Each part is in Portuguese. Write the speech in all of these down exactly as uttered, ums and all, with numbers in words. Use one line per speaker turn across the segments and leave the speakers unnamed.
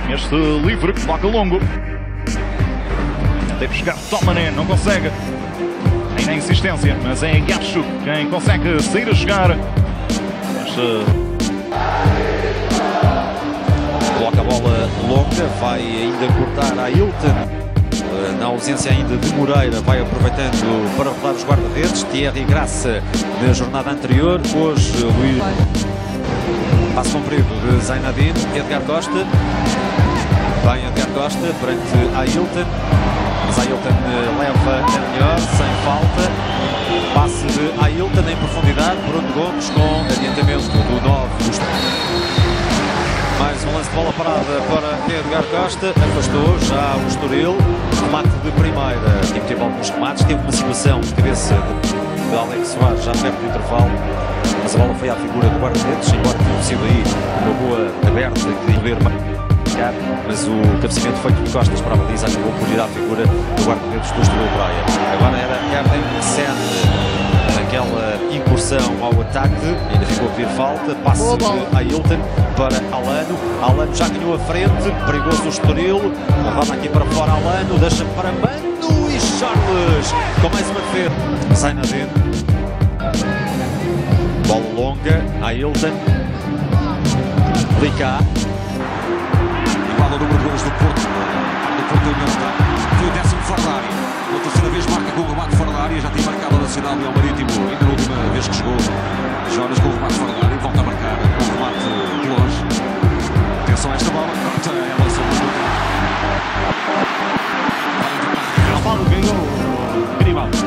Este livre que toca longo. Teve buscar Tomané, não consegue. Aí na insistência, mas é Gacho quem consegue sair a jogar. Este...
Coloca a bola longa, vai ainda cortar a Ailton. Na ausência ainda de Moreira, vai aproveitando para rodar os guarda-redes. Thierry Graça na jornada anterior. Hoje, Luís. Passo comprido de Zainadine. Edgar Costa. Vem Edgar Costa perante Ailton. Mas Ailton leva a melhor, sem falta. Passe de Ailton em profundidade. Bruno Gomes com adiantamento do nove. Mais um lance de bola parada para Edgar Costa. Afastou já o Estoril. Remate de primeira. Teve, teve alguns remates. Teve uma situação de cabeça de Alex Soares já perto do intervalo. Mas a bola foi à figura do guarda-redes. Embora tenha sido aí uma boa aberta que poder marcar. Mas o cabeceamento feito de costas para a baliza acabou por ir à figura do guarda-redes do Estoril Praia. Agora era Erden Sen. Naquela incursão ao ataque, ainda ficou a pedir falta, passe de Ailton para Alano, Alano já ganhou a frente, perigoso o Estoril, levanta aqui para fora Alano, deixa para Mano e Charles, com mais uma defesa, Zainadine, bola longa, Ailton, Licá,
igual ao número de gols do Porto, do Porto União, foi o décimo fora da área. Pela terceira vez marca com o remate fora da área, já tinha marcado o Nacional e ao Marítimo, ainda na última vez que chegou. Jonas com o remate fora da área e volta a marcar com o remate de longe. Atenção a esta bola, corta ela sobre o lugar.
Paulo ganhou Grimaldo.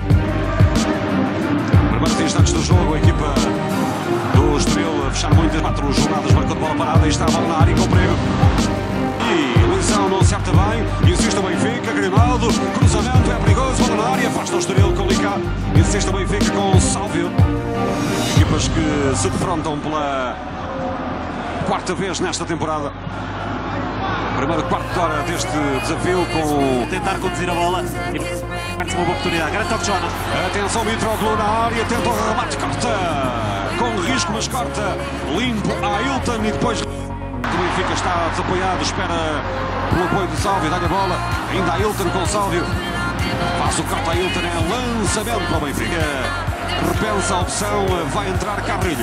Primeiros instantes do jogo, a equipa do Estoril a fechar muitas quatro jornadas, marcou de bola parada e está a bola na área com o Prego. E Luizão não acerta bem, insiste o Benfica, Grimaldo, cruzamento, é perigoso, bola na área, afasta o Estoril com o Licá, insiste o Benfica com o Sálvio. Equipas que se defrontam pela quarta vez nesta temporada. Primeiro quarto de hora deste desafio com...
Tentar conduzir a bola e perde uma boa oportunidade. Grande toque de Jonas.
Atenção, Mitroglou na área, tenta o remate, corta, com risco, mas corta, limpo a Ailton e depois... O Benfica está desapoiado, espera o apoio do Sálvio, dá-lhe a bola, ainda Ailton com o Sálvio, faz o corte a Ailton, é lançamento para o Benfica, repensa a opção, vai entrar Carrilho.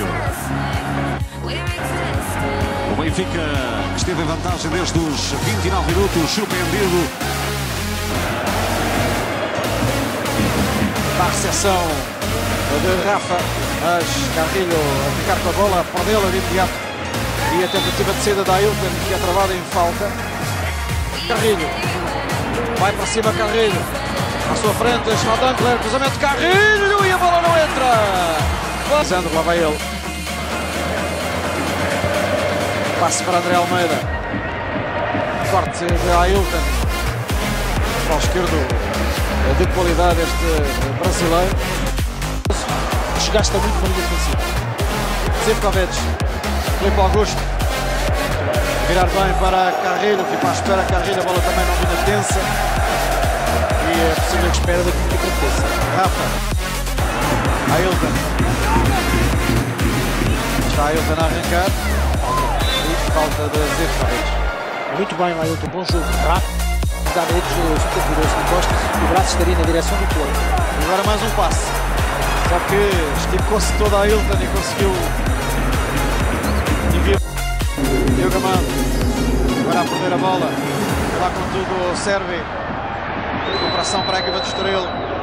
O Benfica esteve em vantagem desde os vinte e nove minutos, surpreendido.
Na recepção de Rafa, mas Carrilho a ficar com a bola, perdeu-la de imediato. E a tentativa de saída da Ailton, que é travada em falta. Carrilho. Vai para cima Carrilho. À sua frente, Schnaudangler, cruzamento Carrilho e a bola não entra. Sandro, lá vai ele. Passe para André Almeida. Corte de Ailton. Para o esquerdo de qualidade este brasileiro. Desgasta muito para a linha defensiva. Zivkovic. Filipe Augusto, virar bem para Carrilho, ficou à espera Carrilho, a bola também não vinha tensa e é possível que espera daqui que aconteça. Rafa, Ailton, está Ailton a arrancar e falta de Zivkovic.
Muito bem, Ailton, bom jogo, rápido, dá redes super poderoso de costas e o braço estaria na direção do corpo.
E agora mais um passe, só que esticou-se toda a Ailton e conseguiu. Diogo Amado, agora a perder a bola, lá com tudo o Servi, recuperação para a equipa do Estoril,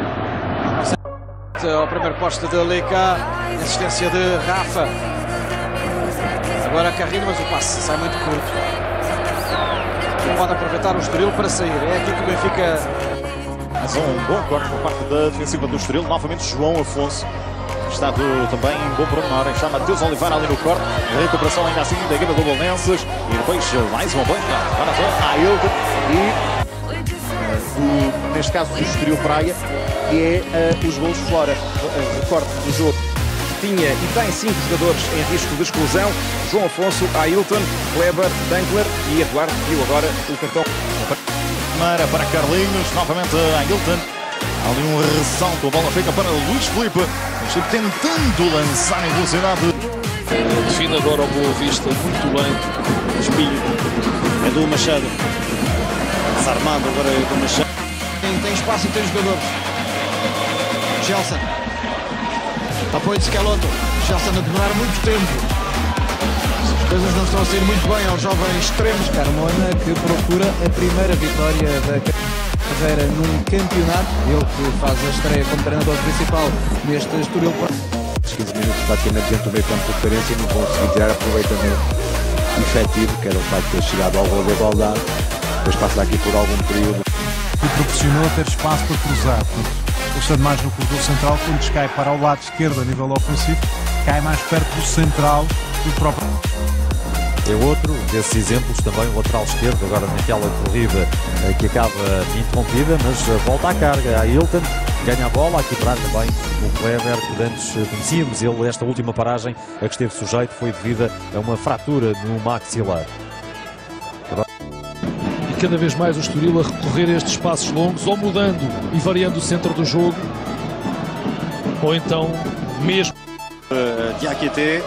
ao primeiro posto de Licá, assistência de Rafa, agora Carrilho, mas o passe sai muito curto, não pode aproveitar o Estoril para sair, é aqui que o Benfica...
Mas um bom corte por parte da defensiva do Estoril, novamente João Afonso. Está do, também em bom pormenor, está Mateus Oliveira ali no corte, a recuperação ainda assim da equipa do Bolonenses e depois mais uma boa entrada para a Ailton e do, neste caso do Estoril Praia, que é uh, os golos fora, uh, recorte do jogo. Tinha e tem cinco jogadores em risco de exclusão: João Afonso, Ailton, Kleber, Dankler e Eduardo, viu agora o cartão. Primeira para Carlinhos, novamente a Ailton. Ali um ressalto, a bola fica para Luís Filipe, tentando lançar em velocidade.
Define agora o Boa Vista muito bem, espírito. Edu Machado. Desarmado agora Edu Machado.
Tem, tem espaço e tem jogadores. Gelson. Apoio de Schelotto. Gelson a demorar muito tempo. As coisas não estão a sair muito bem aos jovens extremos.
Carmona, que procura a primeira vitória da carreira num campeonato. Ele que faz a estreia como treinador principal neste Estoril.
quinze minutos praticamente dentro do meio campo de referência e não conseguiu tirar aproveitamento efetivo, que era o facto de ter chegado ao gol de igualdade. Depois passa aqui por algum período.
E proporcionou ter espaço para cruzar. Portanto, estando mais no corredor central, quando descai para o lado esquerdo a nível ofensivo, cai mais perto do central do próprio.
É outro desses exemplos também, o lateral esquerdo, agora naquela corrida eh, que acaba interrompida, mas eh, volta à carga. A Ailton ganha a bola, a quebrar também o Kleber, que antes eh, conhecíamos. Ele, esta última paragem a que esteve sujeito foi devida a uma fratura no maxilar.
E cada vez mais o Estoril a recorrer a estes espaços longos, ou mudando e variando o centro do jogo, ou então mesmo.
Uh, Diakité.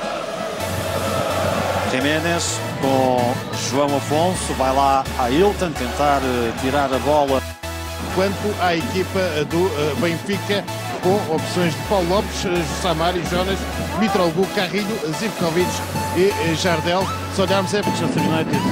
Jiménez com João Afonso, vai lá a Ailton tentar uh, tirar a bola.
Quanto à equipa do uh, Benfica, com opções de Paulo Lopes, uh, Samari, Jonas, Mitroglou, Carrilho, Zivkovic e uh, Jardel. Se olharmos é Manchester United.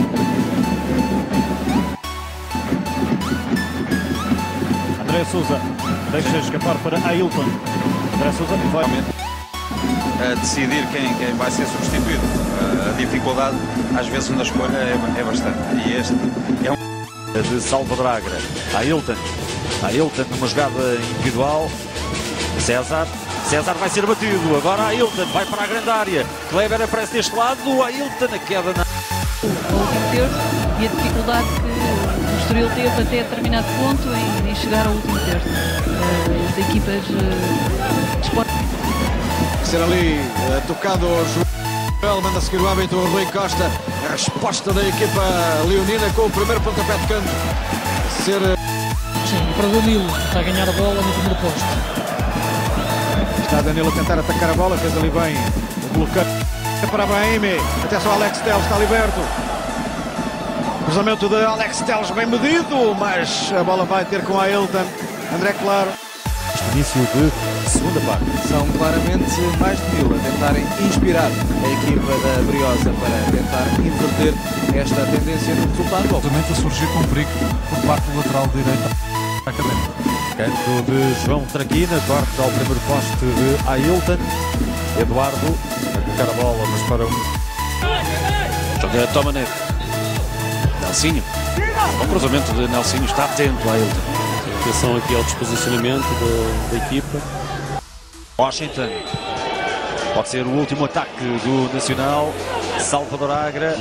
André Sousa deixa escapar para Ailton. André Sousa vai
a decidir quem, quem vai ser substituído. A dificuldade, às vezes, na escolha é, é bastante. E este é um.
De Salvador Agra. Ailton. Ailton numa jogada individual. César. César vai ser batido. Agora Ailton vai para a grande área. Kleber aparece deste lado. Ailton a queda na.
O último terço e a dificuldade que o Estoril teve até determinado ponto em, em chegar ao último terço. Uh, as equipas uh, de esporte.
Ser ali uh, tocado ao Joel, manda seguir o hábito o Rui Costa. A resposta da equipa leonina com o primeiro pontapé de canto. Ser. Uh...
Sim, para o Danilo, está a ganhar a bola no primeiro posto.
Está Danilo a tentar atacar a bola, fez ali bem o bloqueio para Brahimi. Até só Alex Telles está liberto. Cruzamento de Alex Telles bem medido, mas a bola vai ter com a Ailton. André Claro.
Início de segunda parte.
São claramente mais de mil a tentarem inspirar a equipa da Briosa para tentar inverter esta tendência no resultado.
Obviamente a surgir com perigo por parte do lateral direito académico.
Canto de João Traquina, corte ao primeiro poste de Ailton. Eduardo a colocar a bola, mas para um.
Joga Tomané. Nelsinho. O cruzamento de Nelsinho, está atento a Ailton.
Atenção aqui ao desposicionamento da, da equipa.
Washington. Pode ser o último ataque do Nacional. Salvador Agra.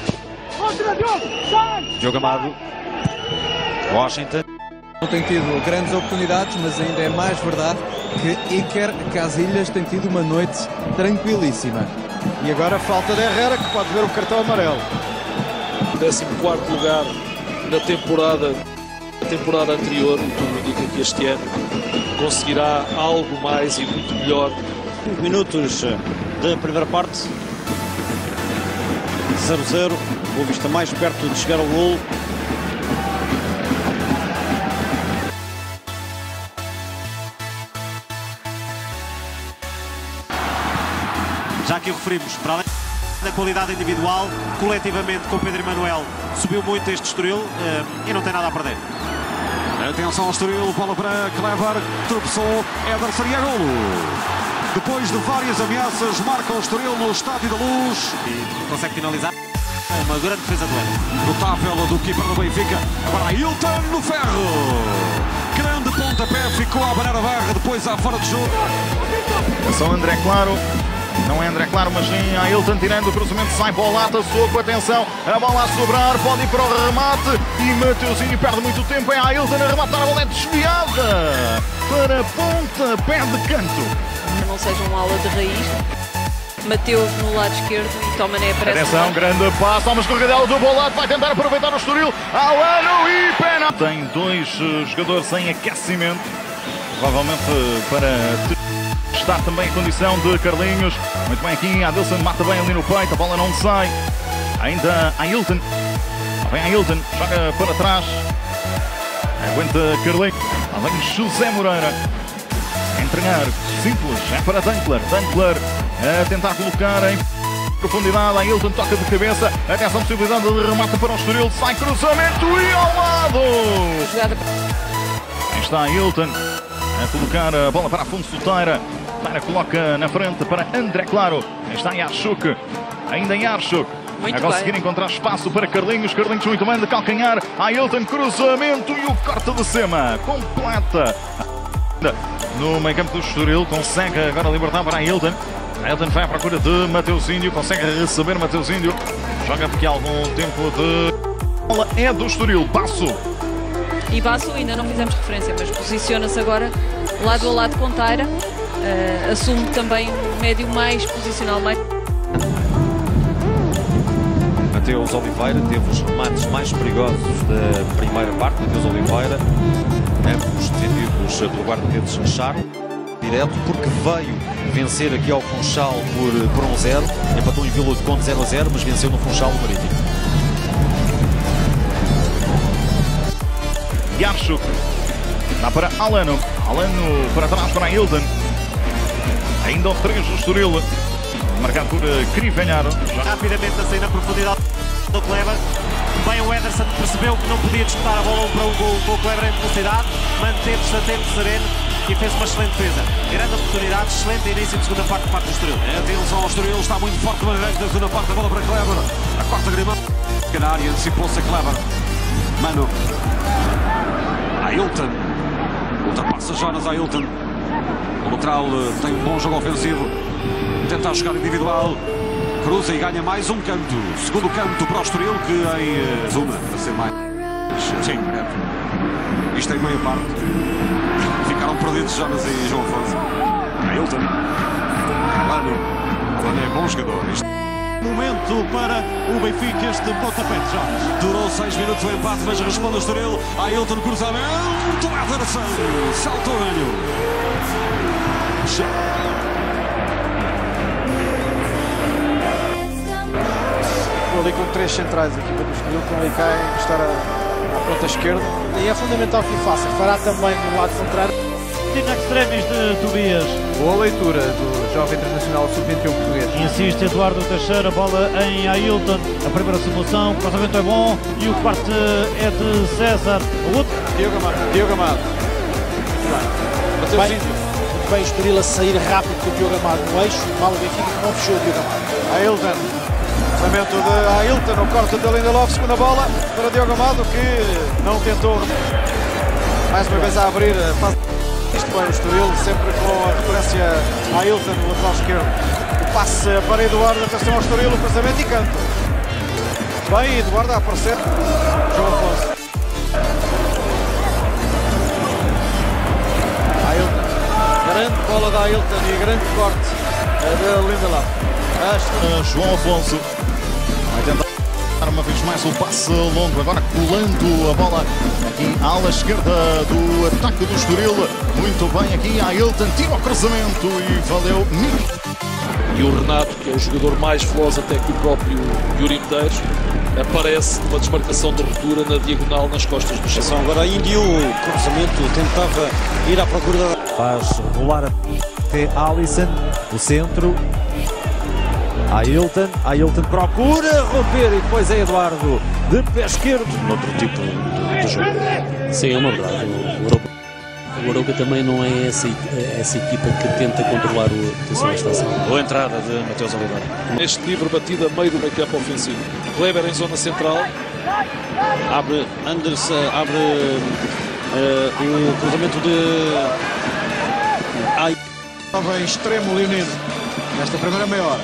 Diogo Amado. Washington.
Não tem tido grandes oportunidades, mas ainda é mais verdade que Iker Casillas tem tido uma noite tranquilíssima.
E agora falta de Herrera, que pode ver o cartão amarelo.
décimo quarto lugar na temporada. A temporada anterior, tudo indica que este ano conseguirá algo mais e muito melhor.
cinco minutos da primeira parte. zero a zero. O Vista mais perto de chegar ao golo.
Já que o referimos, para além da qualidade individual, coletivamente com Pedro Emanuel subiu muito este Estoril uh, e não tem nada a perder.
Atenção ao Estoril, bola para Kleber, tropeçou, Ederson e a golo. Depois de várias ameaças, marca o Estoril no Estádio da Luz.
E consegue finalizar. Uma grande defesa do ano.
Notável do keeper do Benfica. Agora Ailton no ferro. Grande pontapé, ficou à beira da barra, depois à fora de jogo.
Atenção André Claro. Não é André Claro, mas sim Ailton tirando o cruzamento, sai para o lata, soco, atenção, a bola a sobrar, pode ir para o remate e Mateuzinho perde muito tempo, é Ailton a rematar, a bola é desviada para ponta, pé de canto.
Não seja uma aula de raiz. Mateus no lado esquerdo e Tomané aparece.
Atenção, grande passo, uma escorregadela do Bolado, vai tentar aproveitar o Estoril, ao ano e pena. Tem dois jogadores em aquecimento, provavelmente para... Está também em condição de Carlinhos. Muito bem aqui, Adilson mata bem ali no peito, a bola não sai. Ainda Ailton. Vem Ailton, joga para trás. Aguenta Carlinhos. Lá vem José Moreira. A entregar, simples, é para Dankler. Dankler a tentar colocar em profundidade. Ailton toca de cabeça. Atenção, possibilidade de remate para o Estoril. Sai cruzamento e ao lado. Aí está Ailton a colocar a bola para Afonso Teira. Teira coloca na frente para André Claro. Aí está Yarchuk. Ainda Yarchuk.
Muito
a conseguir
bem.
encontrar espaço para Carlinhos. Carlinhos muito bem de calcanhar. Ailton, cruzamento e o corte de cima. Completa. No meio campo do Estoril. Consegue agora libertar para Ailton. Ailton vai à procura de Mateus Índio. Consegue receber Mateus Índio. Joga porque há algum tempo de... A bola é do Estoril. Passo.
E Basso ainda não fizemos referência, mas posiciona-se agora lado a lado com Teira. Uh, assume também um médio mais posicional. Mais...
Mateus Oliveira teve os remates mais perigosos da primeira parte. Mateus Oliveira, ambos defendidos pelo guarda-redes Charo, direto, porque veio vencer aqui ao Funchal por, por um zero. Empatou em Vila de Conde zero a zero, mas venceu no Funchal o Marítimo.
Yarchuk. Dá para Alano. Alano para trás para Ailton. Ainda o três do Estoril. Marcado por Crivelharo.
Rapidamente a sair na profundidade do Kleber. Bem, o Ederson percebeu que não podia disputar a bola um para um com o Kleber em velocidade. Manteve-se atento, sereno e fez uma excelente defesa. Grande oportunidade, excelente início de segunda parte por parte do Estoril.
Atenção ao Estoril, está muito forte no arranque da segunda parte, a bola para Kleber. A quarta Grimaldo. Na área, antecipou-se a Kleber. Mano. Ailton. Ultrapassa Jonas Ailton. O lateral tem um bom jogo ofensivo. Tentar jogar individual. Cruza e ganha mais um canto. Segundo canto para o Estoril, que em zona, para ser mais... Sim, é. Isto em meia parte. Ficaram perdidos Jonas e João Afonso. Ailton. Mano. Ele é bom jogador. Isto...
Momento para o Benfica, este pontapé de Jonas.
Durou seis minutos o empate, mas responde o Estoril. Ailton, cruzamento. Atenção. Salto o ganho.
Ali com três centrais, a equipa do Estoril, com o Licai estar à ponta esquerda.
E é fundamental que o faça. Fará também no lado contrário.
Tino extremis de Tobias.
Boa leitura do jovem internacional sub vinte e um português.
Insiste Eduardo Teixeira, bola em Ailton. A primeira simulação, o cruzamento é bom e o quarto é de César. O outro.
Diogo Amado. Diogo Amado.
Muito bem. Muito bem, o Estoril a sair rápido com o Diogo Amado no eixo. Mal o Benfica que não fechou o Diogo Amado.
Ailton. Lançamento de Ailton, o corte de Lindelof, segunda bola para Diogo Amado, que não tentou. Mais uma vez a abrir, faz isto bem o Estoril, sempre com a referência a Ailton, no lateral esquerdo. O passe para Eduardo, atenção ao Estoril, o cruzamento e canto. Bem, Eduardo a aparecer. João Afonso. Ailton. Grande bola da Ailton e grande corte de Lindelof.
Uh, João Afonso vai tentar uma vez mais o passe longo, agora colando a bola aqui à ala esquerda do ataque do Estoril. Muito bem aqui a Ailton, tira o cruzamento e valeu.
E o Renato, que é o jogador mais veloz até que o próprio Yuri Medeiros, aparece numa desmarcação de ruptura na diagonal nas costas do chão.
Agora Índio, cruzamento, tentava ir à procura da...
Faz rolar até Alisson, o centro. Ailton, Ailton procura romper e depois é Eduardo de pé esquerdo.
Outro tipo de, de jogo. Sim, é uma verdade. O Arouca, o Arouca também não é essa, essa equipa que tenta controlar o, a estação.
Boa entrada de Mateus Oliveira. Neste livre batida a meio do meio campo ofensivo. Kleber em zona central.
Abre Anderson, abre uh, o cruzamento de...
Ai. Estava em extremo leonino nesta primeira meia hora.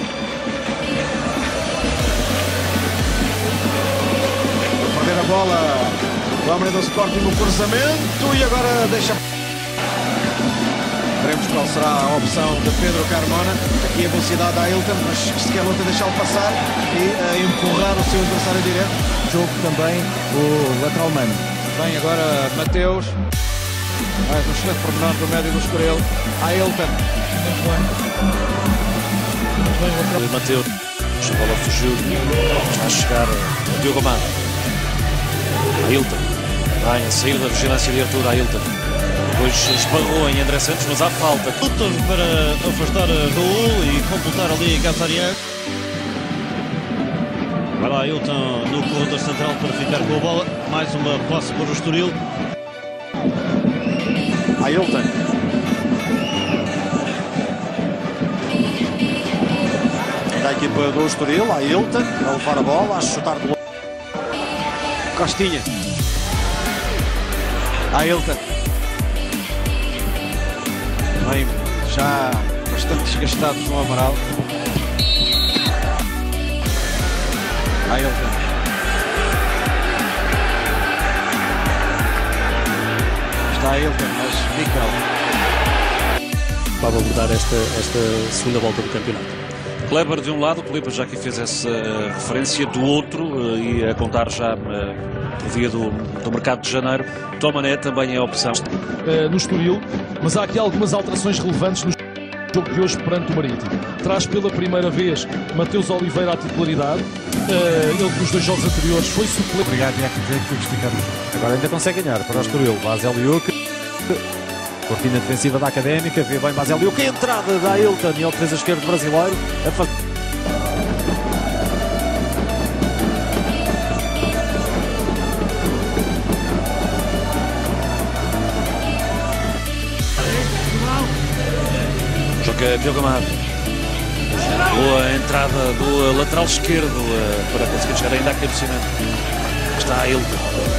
Perder a bola, o homem do Sporting no cruzamento e agora deixa... Veremos qual será a opção de Pedro Carmona. Aqui a velocidade da Ailton, mas se quer luta deixá-lo passar e uh, empurrar o seu adversário direto.
Jogo também o lateral mano.
Vem agora Mateus. Mais um excelente pormenor do médio do Estoril. Ailton. Muito bem.
Mateus, a bola fugiu, está a chegar o Diogo Amado.
Ailton. Bem, a saída da vigilância de Arthur Ailton. Depois esparrou em André Santos, mas há falta. Lutas para afastar Raul e completar ali Gazarian. Vai lá Ailton no corredor central para ficar com a bola. Mais uma posse para o Estoril.
Ailton. Da equipa do Estoril, Ailton a levar a bola, a chutar do Costinha. Ailton. Bem, já bastante desgastado com o Amaral. Ailton. Está Ailton, mas Mikel.
Para abordar esta, esta segunda volta do campeonato.
Kleber de um lado, o Filipe já aqui fez essa referência, do outro, e a contar já por via do, do mercado de janeiro, Tomané também é a opção.
Uh, no Estoril, mas há aqui algumas alterações relevantes no jogo de hoje perante o Marítimo. Traz pela primeira vez Mateus Oliveira à titularidade, uh, ele que nos dois jogos anteriores foi suplente.
Obrigado, é que dizer que foi esticado.
Agora ainda consegue ganhar para o Estoril. Baseliuk, cortina defensiva da Académica, vê bem Baseliuk, a entrada da Ailton e ao defesa esquerdo brasileiro a fazer.
Joga Diogo Amado. Boa entrada do lateral esquerdo para conseguir chegar ainda a cabeceamento. Está a Ailton.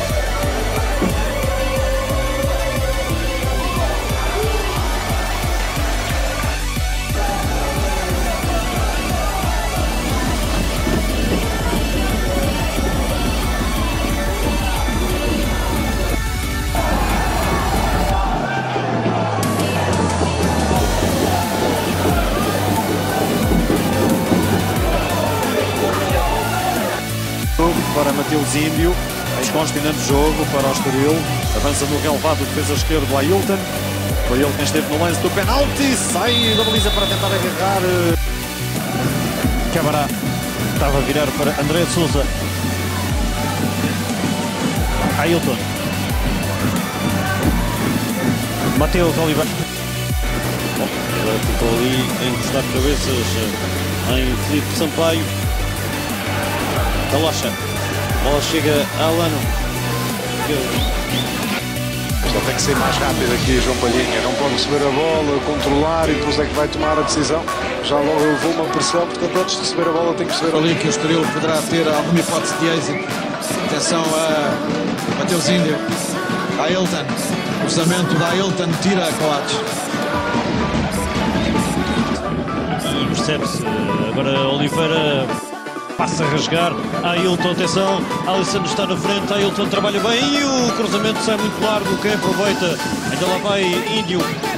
Para Mateus Índio, desconfinando o jogo para o Estoril, avança no relevado defesa esquerdo Ailton, foi ele quem esteve no lance do penalti, sai da baliza para tentar agarrar.
Camará estava a virar para André Sousa. Ailton. Mateus Oliveira.
Bom, agora ficou ali a encostar cabeças em Filipe Sampaio. Calocha. A bola chega a Alano.
Só tem que ser mais rápido aqui, João Palhinha. Não pode receber a bola, controlar e depois é que vai tomar a decisão. Já logo levou uma pressão, portanto antes de receber a bola tem que receber a bola.
Ali que o Estoril poderá ter alguma hipótese de êxito. Atenção a Mateus Índio. A Ailton. Cruzamento da Ailton, tira a Coates.
Percebe-se. Agora Oliveira passa a rasgar. Ailton, atenção. Alisson está na frente. Ailton trabalha bem e o cruzamento sai muito largo. Quem aproveita? Ainda lá vai Índio.